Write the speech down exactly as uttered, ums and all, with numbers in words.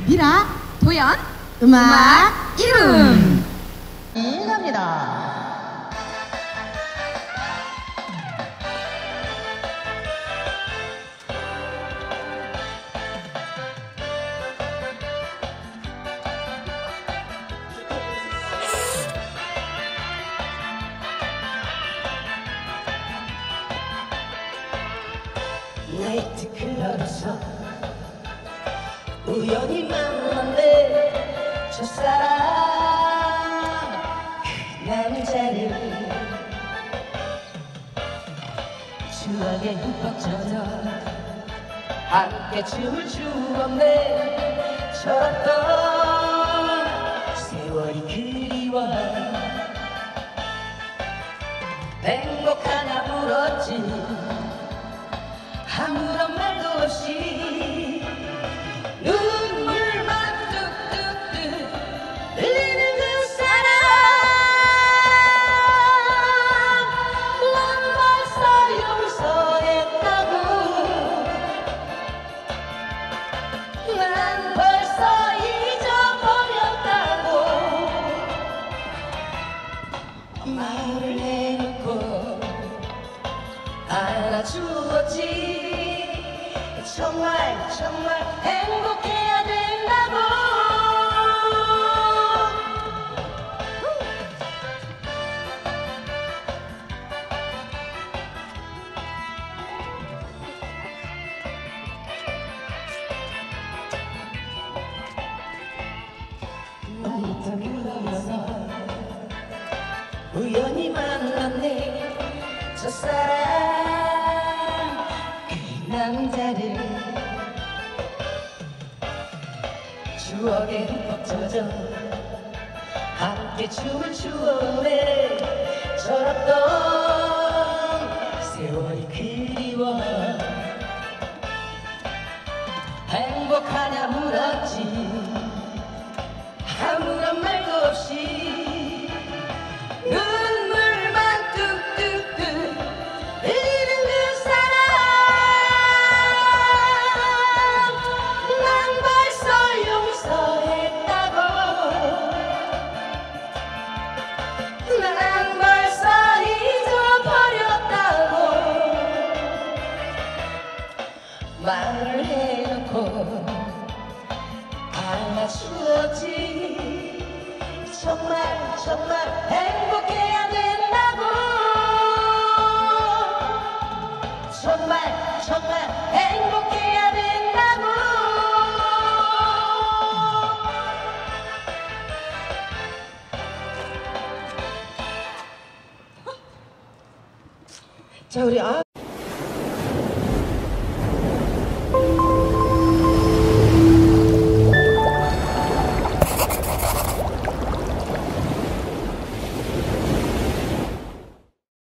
미라 도연 음악, 음악 이름. 음 갑니다. 나이트클럽에서 우연히 만난 내 첫사랑 그 남자를 추억에 흠뻑 젖어 함께 춤을 추었네. 철었던 세월이 그리워 행복하냐 물었지. 아무런 말도 없이 눈물만 뚝뚝뚝 흘리는 그 사람, 난 벌써 용서했다고. 난 벌써 잊어버렸다고 말을 해놓고 알아주었지. 정말 정말 행복해야 된다고. 어느덧 흘러서 우연히 만났네. 첫사랑 그 남자를 추억에 흠뻑 젖어 함께 춤을 추었네. 철었던 세월이 그리워 행복하냐 물었지. 아무런 말도 없이 눈물만 뚝뚝뚝 흘리는 그 사람, 난 벌써 용서했다고. 난 벌써 잊어버렸다고 말을 해놓고 알아주었지. 정말 정말 행복해야 된다고. 정말 정말 행복해야 된다고. 자, 우리 아